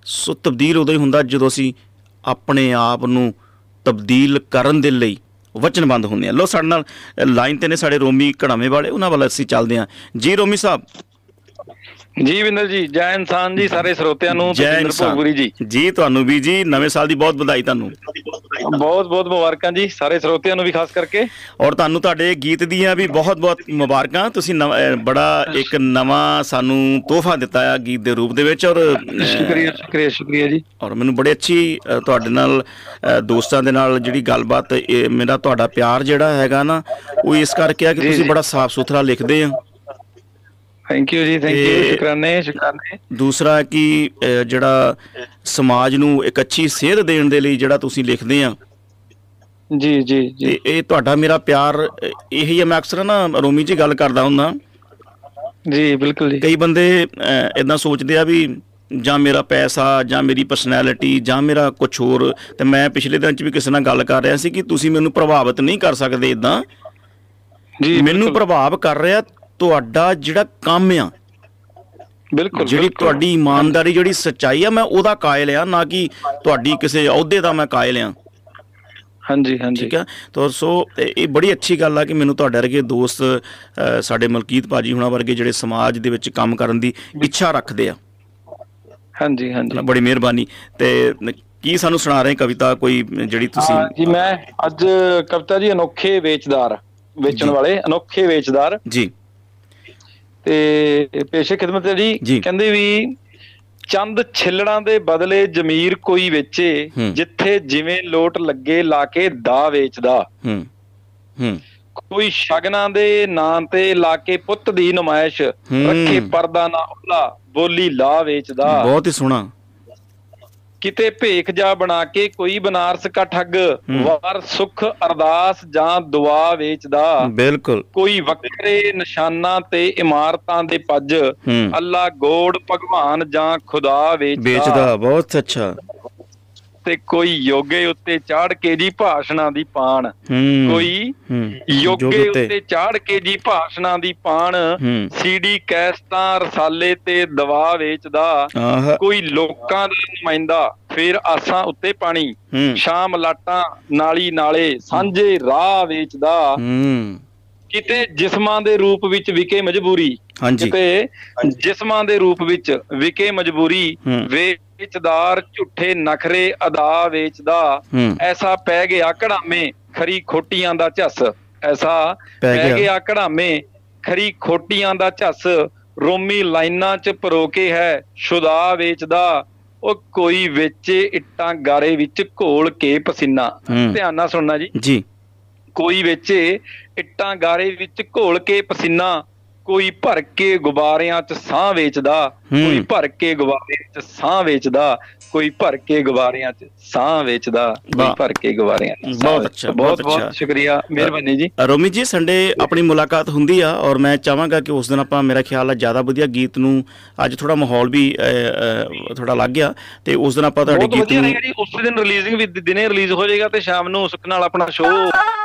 ਸੋ ਤਬਦੀਲ ਉਦੋਂ ਹੀ ਹੁੰਦਾ ਜਦੋਂ ਅਸੀਂ ਆਪਣੇ ਆਪ ਨੂੰ ਤਬਦੀਲ ਕਰਨ ਦੇ ਲਈ ਵਚਨਬੱਧ ਹੁੰਦੇ ਹਾਂ। ਲਓ ਸਾਡੇ ਨਾਲ ਲਾਈਨ 'ਤੇ ਨੇ ਸਾਡੇ ਰੋਮੀ ਘੜਾਵੇਂ ਵਾਲੇ, ਉਹਨਾਂ ਵੱਲ ਅਸੀਂ ਚੱਲਦੇ ਹਾਂ। ਜੀ ਰੋਮੀ ਸਾਹਿਬ। ਜੀ ਵਿੰਦਰ ਜੀ, ਜੈ ਇਨਸਾਨ ਜੀ, ਸਾਰੇ ਸਰੋਤਿਆਂ ਨੂੰ। ਜੈ ਇਨਸਾਨ ਜੀ, ਤੁਹਾਨੂੰ ਵੀ ਜੀ ਨਵੇਂ ਸਾਲ ਦੀ ਬਹੁਤ ਵਧਾਈ। ਤੁਹਾਨੂੰ ਬਹੁਤ ਬਹੁਤ ਮੁਬਾਰਕਾਂ ਜੀ, ਸਾਰੇ ਸਰੋਤਿਆਂ ਨੂੰ ਵੀ ਖਾਸ ਕਰਕੇ। ਔਰ ਤੁਹਾਨੂੰ ਤੁਹਾਡੇ ਗੀਤ ਦੀਆਂ ਵੀ ਬਹੁਤ ਬਹੁਤ ਮੁਬਾਰਕਾਂ। ਤੁਸੀਂ ਬੜਾ ਇੱਕ ਨਵਾਂ ਸਾਨੂੰ ਤੋਹਫਾ ਦਿੱਤਾ ਆ ਗੀਤ ਦੇ ਰੂਪ ਦੇ ਵਿੱਚ। ਔਰ ਸ਼ੁਕਰੀਆ ਜੀ। ਔਰ ਮੈਨੂੰ ਬੜੀ ਅੱਛੀ ਤੁਹਾਡੇ ਨਾਲ ਦੋਸਤਾਂ ਦੇ ਨਾਲ ਜਿਹੜੀ ਗੱਲਬਾਤ, ਮੇਰਾ ਤੁਹਾਡਾ ਪਿਆਰ ਜਿਹੜਾ ਹੈਗਾ ਨਾ, ਉਹ ਇਸ ਕਰਕੇ ਆ ਕਿ ਤੁਸੀਂ ਬੜਾ ਸਾਫ਼ ਸੁਥਰਾ ਲਿਖਦੇ ਆ। ਥੈਂਕ ਯੂ ਜੀ, ਥੈਂਕ ਯੂ, ਸ਼ੁਕਰਾਨੇ। ਦੂਸਰਾ ਕਿ ਜਿਹੜਾ ਸਮਾਜ ਨੂੰ ਇੱਕ ਅੱਛੀ ਸੇਧ ਦੇਣ ਦੇ ਲਈ ਜਿਹੜਾ ਤੁਸੀਂ ਲਿਖਦੇ ਆ ਜੀ ਜੀ ਜੀ, ਇਹ ਤੁਹਾਡਾ ਮੇਰਾ ਪਿਆਰ ਇਹੀ ਹੈ। ਮੈਂ ਅਕਸਰ ਨਾ ਰੋਮੀ ਜੀ ਗੱਲ ਕਰਦਾ ਹੁੰਦਾ ਜੀ। ਬਿਲਕੁਲ ਜੀ। ਕਈ ਬੰਦੇ ਇੱਦਾਂ ਸੋਚਦੇ ਆ ਵੀ ਜਾਂ ਮੇਰਾ ਪੈਸਾ ਜਾਂ ਮੇਰੀ ਪਰਸਨੈਲਿਟੀ ਜਾਂ ਮੇਰਾ ਕੁਛ ਹੋਰ। ਤੇ ਮੈਂ ਪਿਛਲੇ ਦਿਨ 'ਚ ਵੀ ਕਿਸੇ ਨਾਲ ਗੱਲ ਕਰ ਰਿਹਾ ਸੀ ਕਿ ਤੁਸੀਂ ਮੈਨੂੰ ਪ੍ਰਭਾਵਿਤ ਨਹੀਂ ਕਰ ਸਕਦੇ ਇੱਦਾਂ ਜੀ। ਮੈਨੂੰ ਪ੍ਰਭਾਵ ਕਰ ਰਿਹਾ ਤੁਹਾਡਾ ਜਿਹੜਾ ਕੰਮ ਆ, ਬਿਲਕੁਲ, ਜਿਹੜੀ ਤੁਹਾਡੀ ਇਮਾਨਦਾਰੀ, ਜਿਹੜੀ ਸੱਚਾਈ ਆ, ਮੈਂ ਉਹਦਾ ਕਾਇਲ ਆ, ਨਾ ਕਿ ਤੁਹਾਡੀ ਕਿਸੇ ਅਹੁਦੇ ਦਾ ਮੈਂ ਕਾਇਲ ਆ। ਹਾਂਜੀ ਹਾਂਜੀ, ਠੀਕ ਆ। ਤਾਂ ਸੋ ਇਹ ਬੜੀ ਅੱਛੀ ਗੱਲ ਆ ਕਿ ਮੈਨੂੰ ਤੁਹਾਡੇ ਵਰਗੇ ਦੋਸਤ, ਸਾਡੇ ਮਲਕੀਤ ਭਾਜੀ ਹੁਣਾਂ ਵਰਗੇ ਜਿਹੜੇ ਸਮਾਜ ਦੇ ਵਿੱਚ ਕੰਮ ਕਰਨ ਦੀ ਇੱਛਾ ਰੱਖਦੇ ਆ। ਹਾਂਜੀ ਹਾਂਜੀ, ਬੜੀ ਮਿਹਰਬਾਨੀ। ਤੇ ਕੀ ਸਾਨੂੰ ਸੁਣਾ ਰਹੇ ਕਵਿਤਾ ਕੋਈ ਜਿਹੜੀ ਤੁਸੀਂ? ਜੀ ਮੈਂ ਅੱਜ ਕਵਿਤਾ ਜੀ, ਅਨੋਖੇ ਵੇਚਦਾਰ, ਵੇਚਣ ਵਾਲੇ ਅਨੋਖੇ ਵੇਚਦਾਰ ਜੀ, ਤੇ ਪੇਸ਼ੇ ਖਿਦਮਤ ਹੈ ਜੀ। ਕਹਿੰਦੇ ਵੀ ਚੰਦ ਛਿੱਲੜਾਂ ਦੇ ਬਦਲੇ ਜ਼ਮੀਰ ਕੋਈ ਵੇਚੇ, ਜਿੱਥੇ ਜਿਵੇਂ ਲੋਟ ਲੱਗੇ ਲਾ ਕੇ ਦਾ ਵੇਚਦਾ। ਕੋਈ ਸ਼ਗਨਾਂ ਦੇ ਨਾਂ ਤੇ ਲਾ ਕੇ ਪੁੱਤ ਦੀ ਨੁਮਾਇਸ਼, ਰੱਖੇ ਪਰਦਾ ਨਾ ਉਹਲਾ ਬੋਲੀ ਲਾ ਵੇਚਦਾ। ਬਹੁਤ ਹੀ ਸੋਹਣਾ। ਕਿਤੇ ਭੇਖ ਜਾ ਬਣਾ ਕੇ ਕੋਈ ਬਨਾਰਸ ਕਾ ਠੱਗ, ਵਾਰ ਸੁੱਖ ਅਰਦਾਸ ਜਾਂ ਦੁਆ ਵੇਚਦਾ। ਬਿਲਕੁਲ। ਕੋਈ ਵੱਖਰੇ ਨਿਸ਼ਾਨਾਂ ਤੇ ਇਮਾਰਤਾਂ ਦੇ ਪੱਜ, ਅੱਲਾ ਗੋਡ ਭਗਵਾਨ ਜਾਂ ਖੁਦਾ ਵੇਚਦਾ। ਬਹੁਤ ਅੱਛਾ। ਤੇ ਕੋਈ ਯੋਗੇ ਉੱਤੇ ਚਾੜ ਕੇ ਜੀ ਭਾਸ਼ਣਾਂ ਦੀ ਪਾਣ, ਕੋਈ ਯੋਗੇ ਉੱਤੇ ਚਾੜ ਕੇ ਜੀ ਭਾਸ਼ਣਾਂ ਦੀ ਪਾਣ, ਸੀਡੀ ਕੈਸਟਾਂ ਰਸਾਲੇ ਤੇ ਦਵਾ ਵੇਚਦਾ। ਕੋਈ ਲੋਕਾਂ ਦਾ ਨੁਮਾਇੰਦਾ ਫੇਰ ਆਸਾਂ ਉੱਤੇ ਪਾਣੀ, ਸ਼ਾਮ ਲਾਟਾਂ ਨਾਲੀ ਨਾਲੇ ਸਾਂਝੇ ਰਾਹ ਵੇਚਦਾ। ਕਿਤੇ ਜਿਸਮਾਂ ਦੇ ਰੂਪ ਵਿੱਚ ਵਿਕੇ ਮਜਬੂਰੀ, ਕਿਤੇ ਜਿਸਮਾਂ ਦੇ ਰੂਪ ਵਿੱਚ ਵਿਕੇ ਮਜਬੂਰੀ, ਵੇਚਦਾਰ ਝੂਠੇ ਨਖਰੇ ਅਦਾ ਵੇਚਦਾ। ਐਸਾ ਪੈ ਗਿਆ ਕੜਾਮੇ ਖਰੀ ਖੋਟੀਆਂ ਦਾ ਝੱਸ, ਐਸਾ ਪੈ ਗਿਆ ਕੜਾਮੇ ਖਰੀ ਖੋਟੀਆਂ ਦਾ ਝੱਸ, ਰੋਮੀ ਲਾਈਨਾਂ ਚ ਪਰੋਕੇ ਹੈ ਸ਼ੁਦਾ ਵੇਚਦਾ। ਉਹ ਕੋਈ ਵੇਚੇ ਇੱਟਾਂ ਗਾਰੇ ਵਿੱਚ ਘੋਲ ਕੇ ਪਸੀਨਾ। ਧਿਆਨ ਨਾਲ ਸੁਣਨਾ ਜੀ। ਕੋਈ ਵੇਚੇ ਇੱਟਾਂ ਗਾਰੇ ਵਿੱਚ ਘੋਲ ਕੇ ਪਸੀਨਾ, ਕੋਈ ਭਰ ਕੇ ਗੁਬਾਰਿਆਂ ਚ ਸਾਹ ਵੇਚਦਾ। ਕੋਈ ਭਰ ਕੇ ਗੁਬਾਰਿਆਂ ਚ ਸਾਹ ਵੇਚਦਾ, ਕੋਈ ਭਰ ਕੇ ਗੁਬਾਰਿਆਂ ਚ ਸਾਹ ਵੇਚਦਾ, ਕੋਈ ਭਰ ਕੇ ਗੁਬਾਰਿਆਂ ਚ। ਬਹੁਤ ਅੱਛਾ, ਬਹੁਤ ਬਹੁਤ ਸ਼ੁਕਰੀਆ, ਮਿਹਰਬਾਨੀ ਜੀ। ਰੋਮੀ ਜੀ, ਸੰਡੇ ਆਪਣੀ ਮੁਲਾਕਾਤ ਹੁੰਦੀ ਆ ਔਰ ਮੈਂ ਚਾਹਾਂਗਾ ਕਿ ਉਸ ਦਿਨ ਆਪਾਂ, ਮੇਰਾ ਖਿਆਲ ਆ ਜ਼ਿਆਦਾ ਵਧੀਆ ਗੀਤ ਨੂੰ, ਅੱਜ ਥੋੜਾ ਮਾਹੌਲ ਵੀ ਥੋੜਾ ਲੱਗ ਗਿਆ, ਤੇ ਉਸ ਦਿਨ ਆਪਾਂ ਤੁਹਾਡੇ ਗੀਤ ਨੂੰ ਉਸ ਦਿਨ ਰਿਲੀਜ਼ਿੰਗ ਵੀ ਦਿਨੇ ਰਿਲੀਜ਼ ਹੋ ਜਾਏਗਾ ਤੇ ਸ਼ਾਮ ਨੂੰ ਸੁੱਖ ਨਾਲ ਆਪਣਾ ਸ਼ੋਅ